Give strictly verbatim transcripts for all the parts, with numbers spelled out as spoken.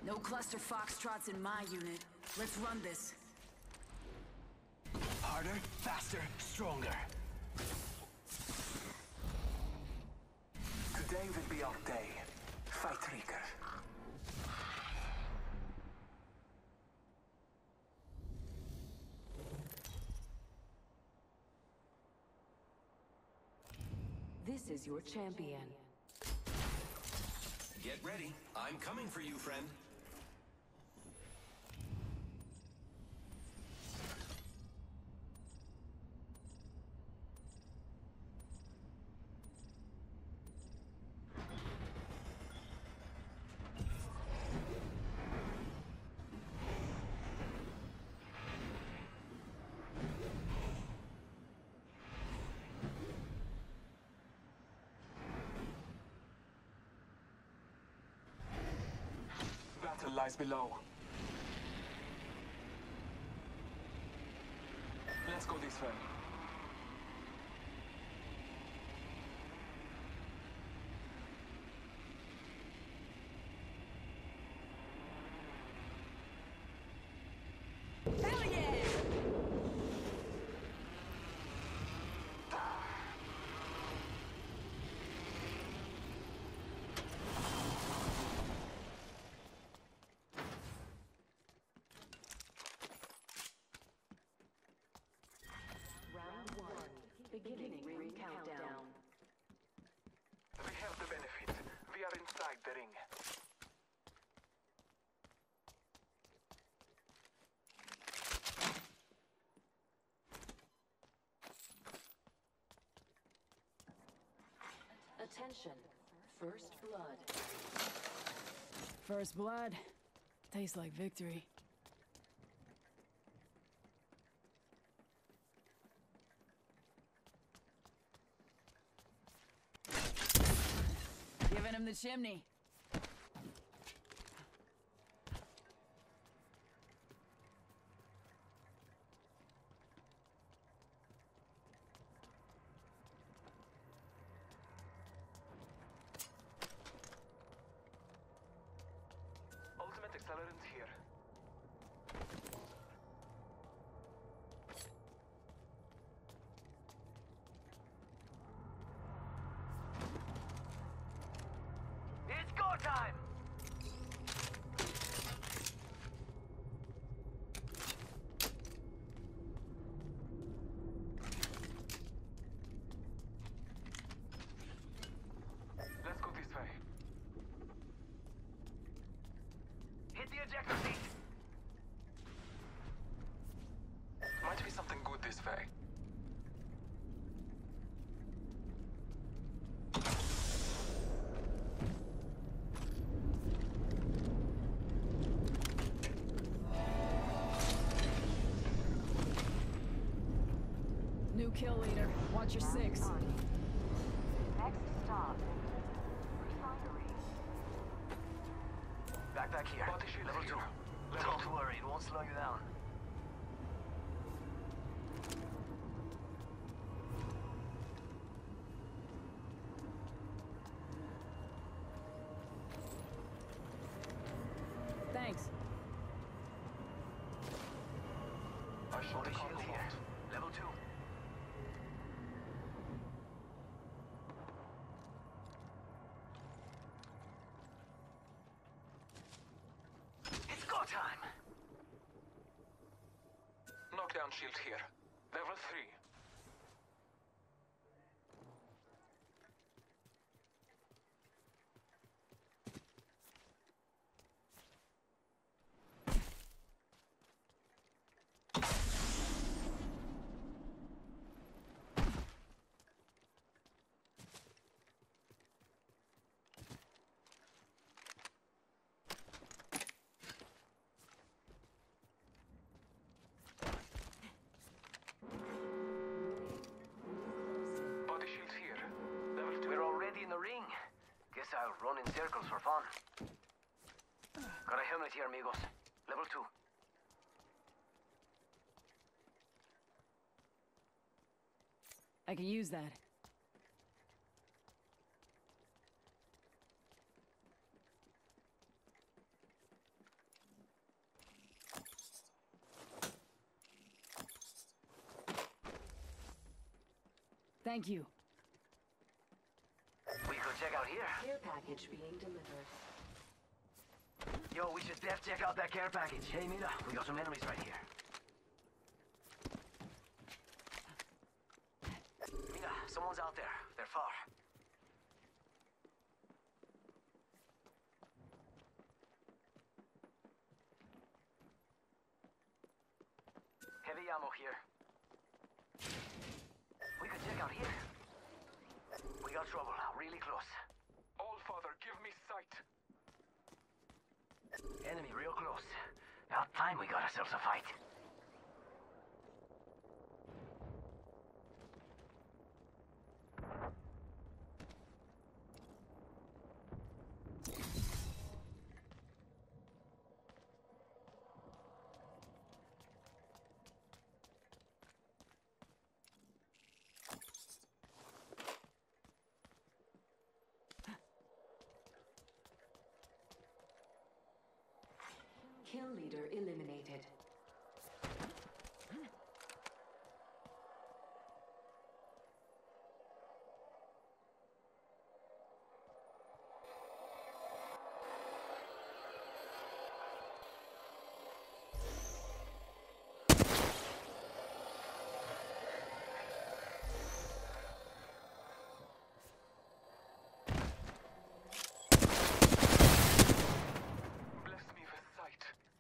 No cluster foxtrots in my unit. Let's run this. Harder, faster, stronger. Today will be our day. Fight Reaker. This is your champion. Get ready. I'm coming for you, friend. Battle lies below. Let's go this way. Hell yeah! Round one. Beginning ring countdown. We have the benefit. We are inside the ring. Attention. First blood. First blood. Tastes like victory. Giving him the chimney. Ultimate accelerant here. It's go time! Let's go this way. Hit the ejector seat! Might be something good this way. New kill leader. Watch your six. Next stop. Refinery. Backpack here. Body shield level two. Level Don't two. worry, it won't slow you down. Thanks. I shot the shield here. Level two. It's go time! Knockdown shield here. Level three. Body shield here. Level two. We're already in the ring. Guess I'll run in circles for fun. Got a helmet here, amigos. Level two. I can use that. Thank you. We could check out here. Care package being delivered. Yo, we should def check out that care package. Hey, Mina, we got some enemies right here. Mina, someone's out there. They're far. Heavy ammo here. We could check out here. We got trouble. Really close. All Father, give me sight. Enemy real close. About time we got ourselves a fight. Kill leader eliminated. Bless me with sight.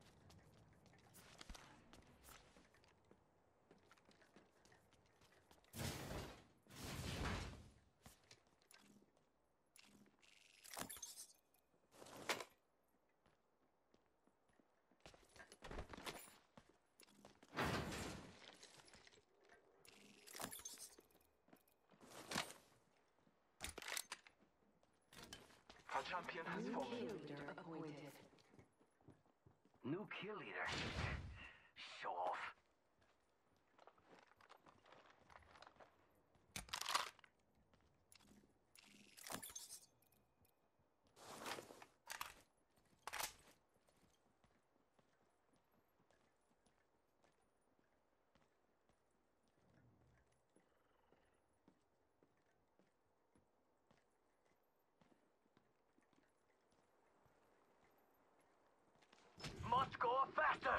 Our champion has New fallen. kill leader appointed. New kill leader. Show off. Must go faster!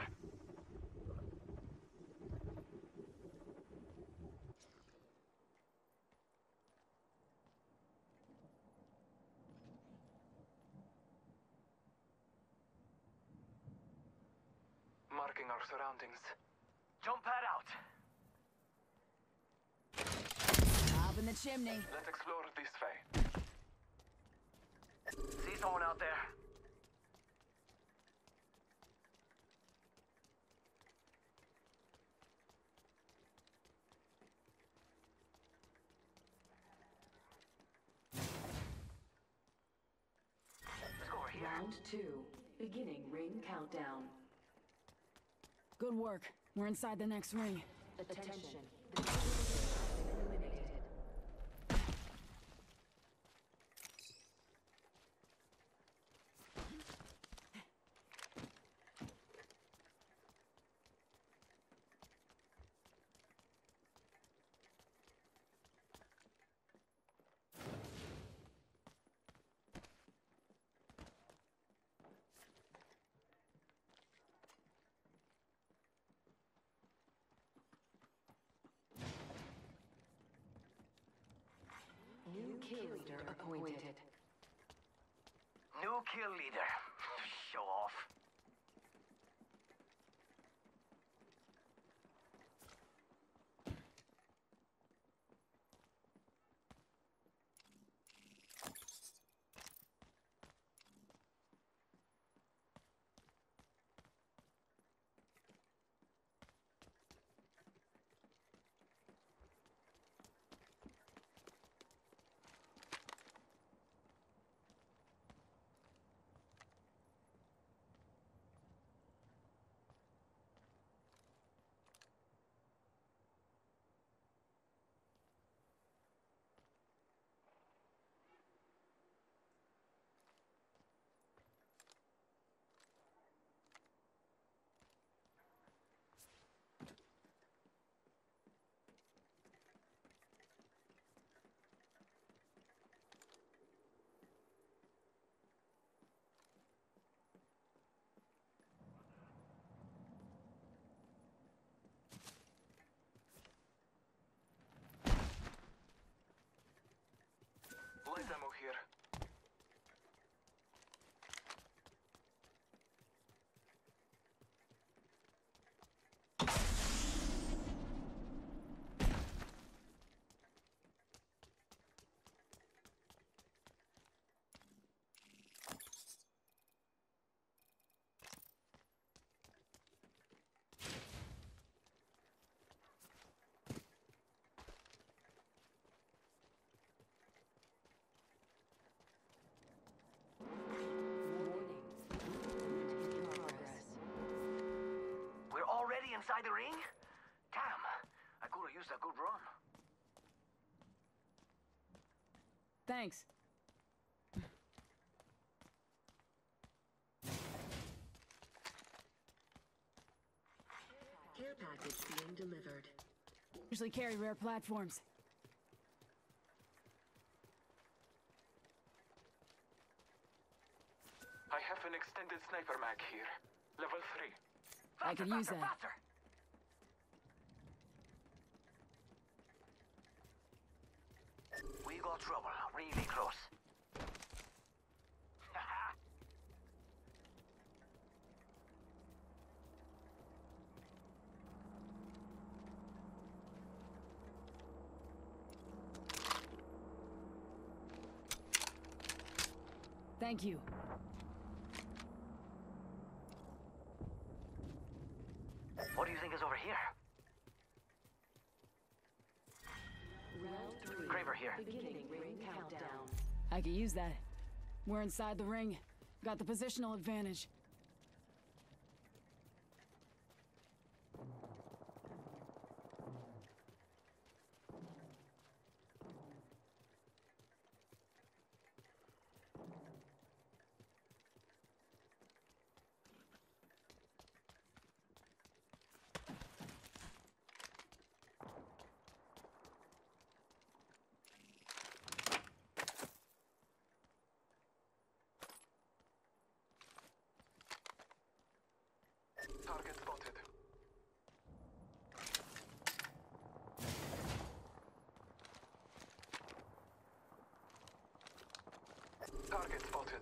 Marking our surroundings. Jump pad out! Up in the chimney. Let's explore this way. See someone out there? Let's go over here. Round two. Beginning ring countdown. Good work. We're inside the next ring. Attention. The kill leader has been eliminated. New kill leader appointed. New kill leader. Show off. inside the ring? Damn, I could have used a good run. Thanks. Care package being delivered. Usually carry rare platforms. I have an extended sniper mag here. Level three. I could use that. Faster. We got trouble, really close. Thank you. What do you think is over here? Round three. Kraber here. Beginning ring countdown. I could use that. We're inside the ring. Got the positional advantage. Target spotted. Target spotted.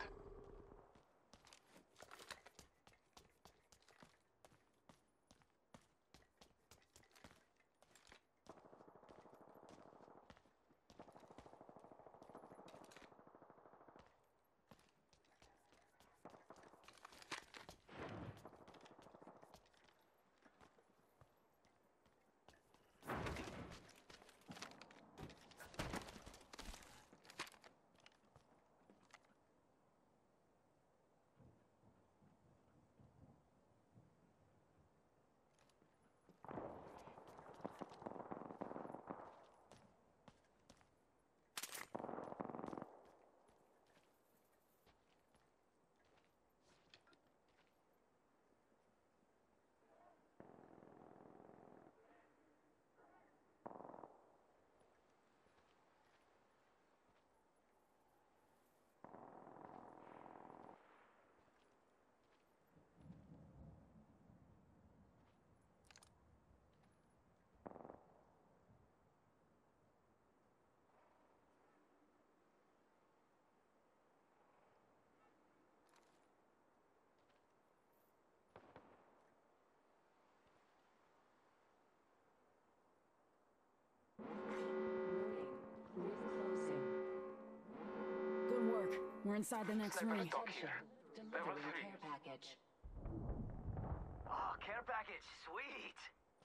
Good work. We're inside the next Sniper ring. stock here. Level Delivering three. care package. Oh, care package, sweet.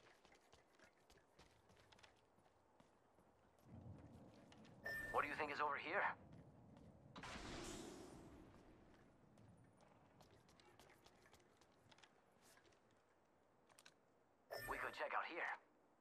What do you think is over here? We could check out here.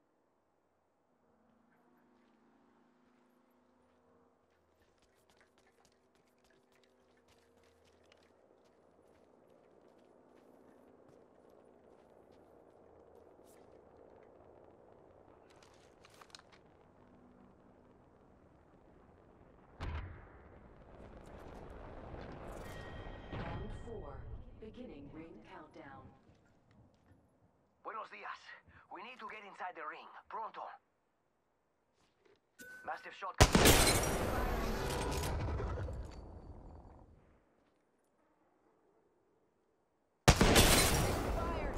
Round four. Beginning ring countdown. Buenos días. We need to get inside the ring. Pronto. Mastiff shotgun. Fire!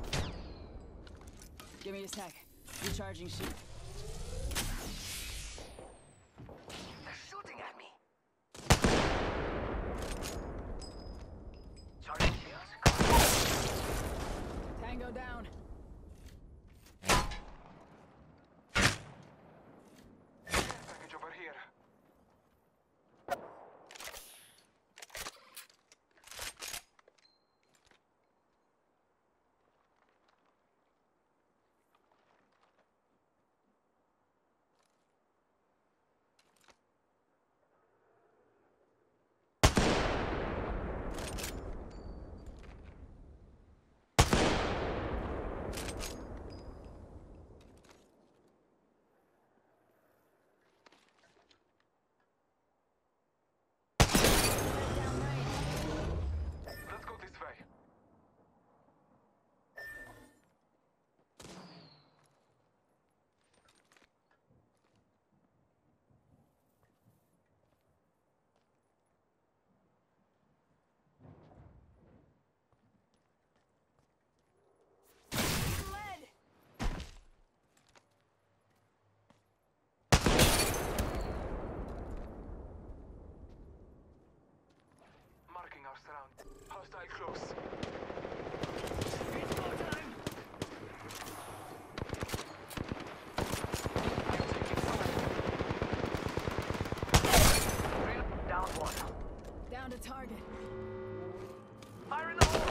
Give me a sec. Recharging sheet. They're shooting at me. Charging shields. Tango down. Package over here. the target. Fire in the hole!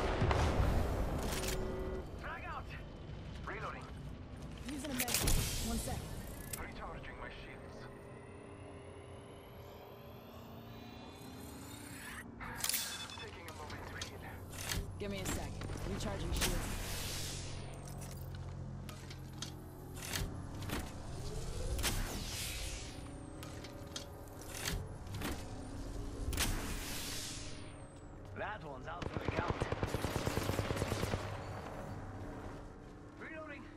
Frag out! Reloading. Using a med. One sec. Recharging my shields. Taking a moment to heal. Give me a sec. Recharging shields. That one's out for the count. Reloading.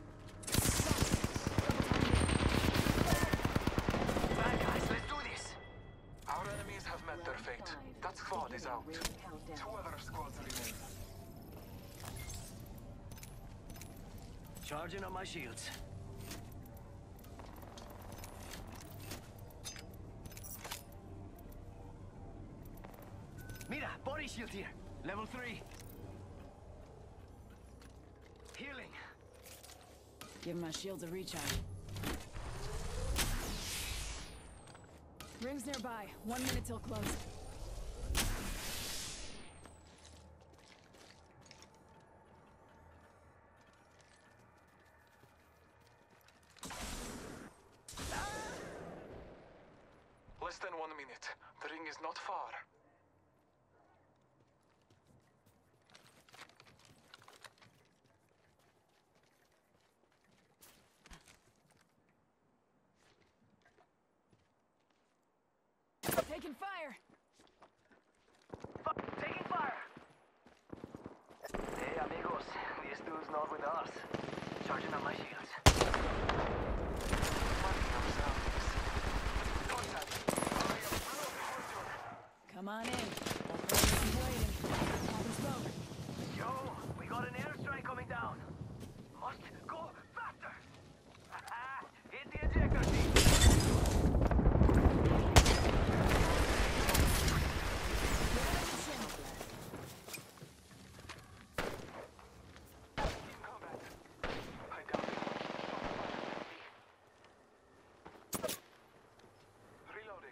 Bad guys, let's do this. Our enemies have met their fate. That squad is out. Ring countdown. Two other squads remain. Charging on my shields. Mira, body shield here. Level three. Healing. Give my shields a recharge. Rings nearby. One minute till close. Less than one minute. The ring is not far. Taking fire. F taking fire. Hey, amigos. This dude's not with us. Charging on my shields. Finding ourselves. Contact. I am blood. Come on in. Operator's waiting. Having smoke. Yo, we got an airstrike coming down. Must go faster. Hit the ejector seat. In combat. I doubt it. Reloading.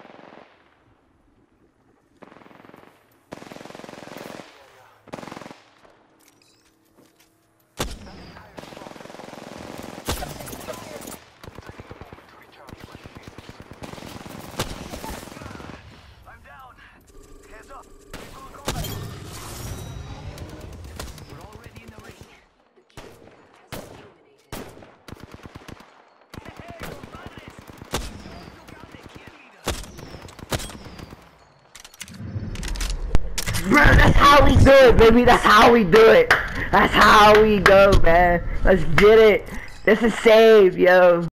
I'm down. Heads up. We're going combat. We're already in the ring. The kill has been terminated. Hey, compadres. Look out, the kill leader. Bro, that's how we do it, baby. That's how we do it. That's how we go, man. Let's get it. This is save, yo.